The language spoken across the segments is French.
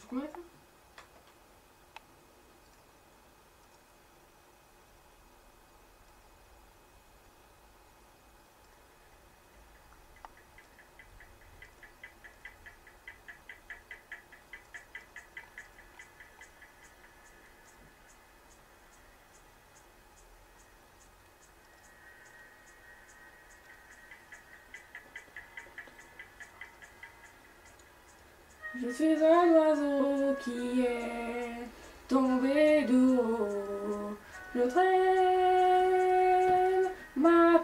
combien de temps? Je suis un oiseau qui est tombé de haut. Je traîne ma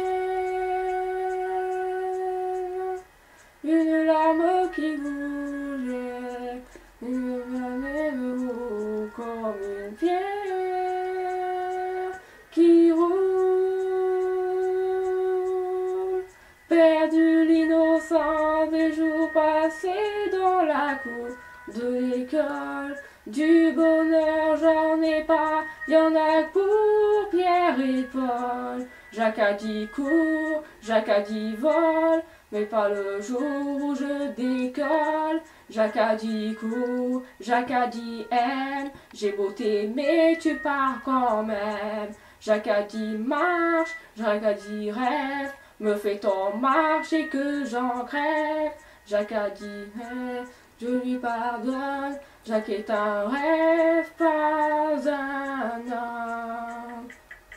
peine. Une larme qui bougeait, une main de haut comme une pierre qui roule. Perdu l'innocence des jours passés dans la cour de l'école. Du bonheur j'en ai pas, y'en a que pour Pierre et Paul. Jacques a dit cours, Jacques a dit vol, mais pas le jour où je décolle. Jacques a dit cours, Jacques a dit aime, j'ai beau t'aimer, tu pars quand même. Jacques a dit marche, Jacques a dit rêve, me fait-on marcher que j'en crève. Jacques a dit je lui pardonne, Jacques est un rêve, pas un homme.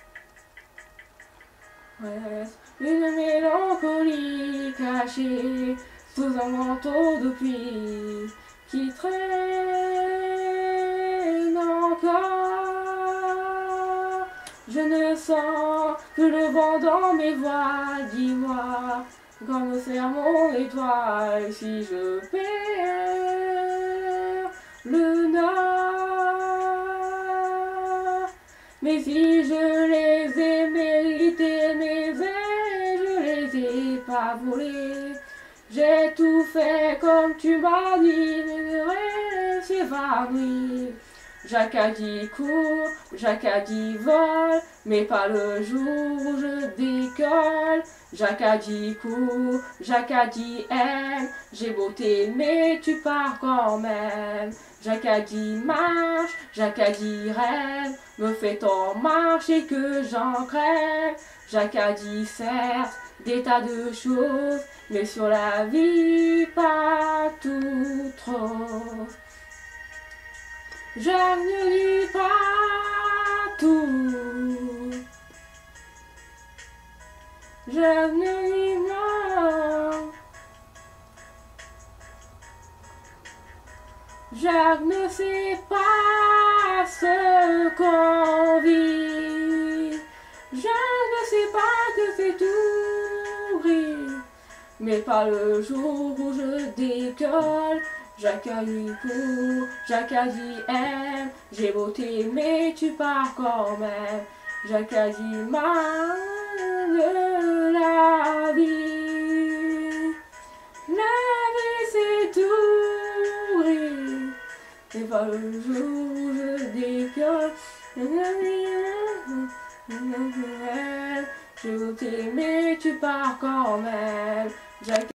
Reste une mélancolie cachée sous un manteau de pluie qui traîne encore. Je ne sens que le vent dans mes voiles, dis-moi, comme c'est mon étoile, si je perds le nord. Mais si je les ai mérités, mes ailes, je les ai pas volées. J'ai tout fait comme tu m'as dit, mes rêves s'évanouissent. Jacques a dit cours, Jacques a dit vol, mais pas le jour où je décolle. Jacques a dit cours, Jacques a dit aime, j'ai beau t'aimer, tu pars quand même. Jacques a dit marche, Jacques a dit rêve, me fait-on marcher que j'en crève. Jacques a dit certes des tas de choses, mais sur la vie pas tout trop. Jacques ne dit pas tout. Jacques ne dit non. Jacques ne sait pas ce qu'on vit. Jacques ne sait pas que c'est tout gris. Mais pas le jour où je décolle. Jacques a dit cours, Jacques a dit aime, j'ai beau t'aimer, tu pars quand même. Jacques a dit mal de la vie. La vie c'est tout gris. C'est pas le jour où je décolle. J'ai beau t'aimer, tu pars quand même. Jacques